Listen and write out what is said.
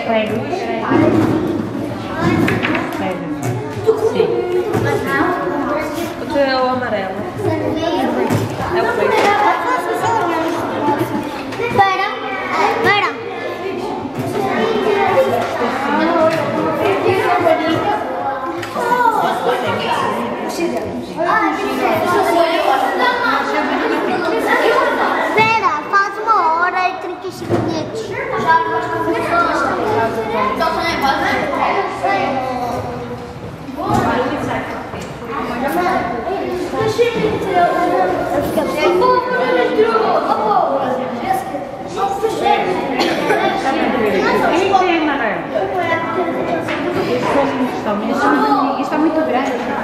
Pega. Pega. Sim. O teu é o amarelo. É o preto. Vera, faz 1h35 minutos. Isto é muito grande.